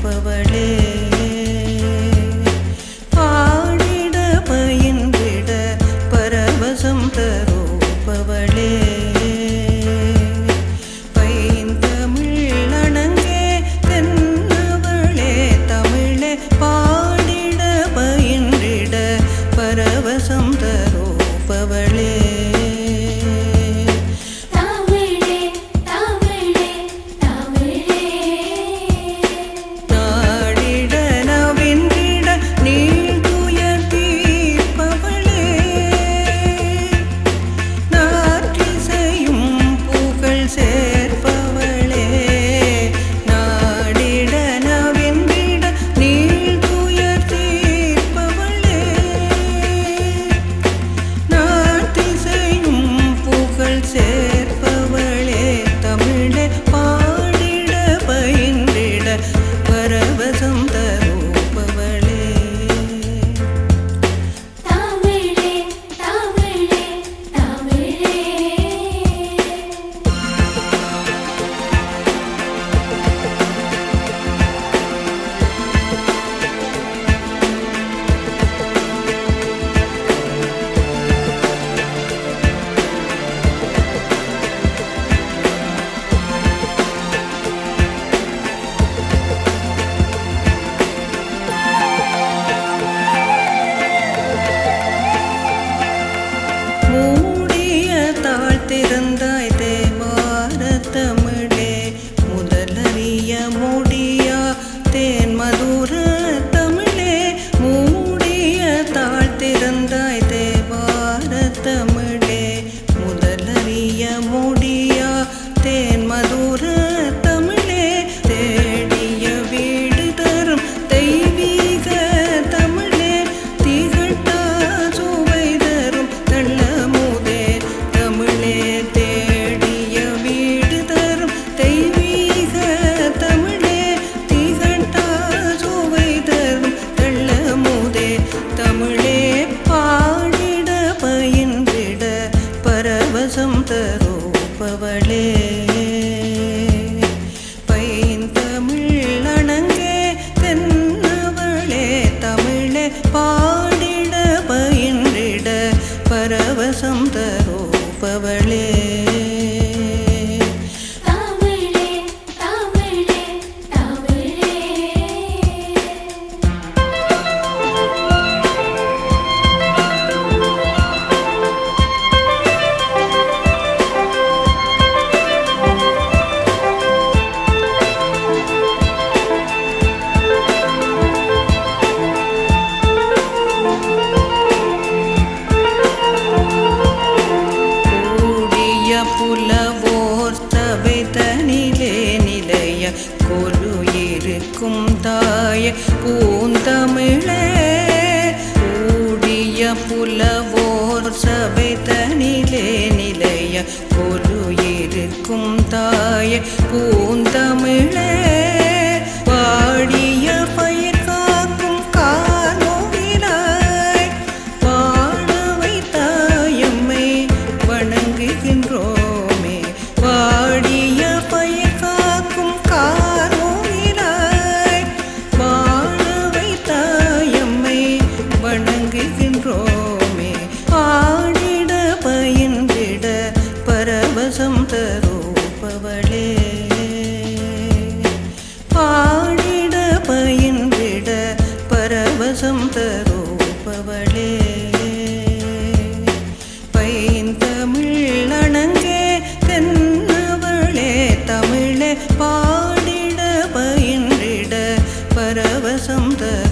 தருபவளே பாடிட பயின்றிட பரவசம் தருபவளே பரவசம் தருபவளே தமிழே தமிழே தமிழே நாடிட நவின்றிட நீள்துயர் தீர்ப்பவளே நாற்றிசையும் புகழ் சேர்ப்பவளே நாடிட நவின்றிட நீள்துயர் தீர்ப்பவளே சேர்ப்பவளே தமிழே பாடிட பயின்றிட பரவசம் தருபவளே தமிழே தமிழே தமிழே திறந்தாய் தேவார தமிழே முதலறிய முடியா தேன் மதுர தமிழே மூடிய தாழ் திறந்தாய் தேவார தமிழே முதலறிய முடியா தேன் மதுர தமிழே தேடிய வீடு தரும் தெய்வீக தமிழே திகட்டா சுவை தரும் தள்ளமுதே தமிழே தேடிய வீடு தரும் தெய்வீக தமிழே திகட்டா சுவை தரும் தள்ளமுதே தமிழே பாடிட பயின்றிட பரவசம் தருபவளே பைந்தமிழ் அணங்கே தென்னவளே தமிழே பாடிட பயின்றிட பரவசம் தருபவளே தமிழே தமிழே தமிழே புலவோர் சபை தனிலே நிலைய கொலு இருக்கும் தாய பூந்தமிழே கூடிய புலவோர் சபை தனிலே நிலைய கொலு இருக்கும் தாய பூந்தமிழே பாடிய பயிர் காக்கும் காணோவினாய் பாட வைத்தாயம்மை வணங்குகின்றோமே பாடிய பயிர் காக்கும் காணோவினாய் பாட வைத்தாயம்மை வணங்குகின்றோமே பாடிட பயின்றிட பரவசம் தருபவளே பாடிட பயின்றிட பரவசம் தருபவளே பைந்தமிழ் அணங்கே தென்னவளே தமிழே பாடிட பயின்றிட பரவசம்